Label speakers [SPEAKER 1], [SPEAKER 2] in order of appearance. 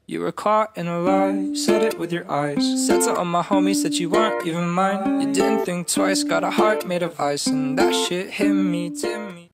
[SPEAKER 1] You were caught in a lie, said it with your eyes. Said to all my homies that you weren't even mine. You didn't think twice, got a heart made of ice, and that shit hit me,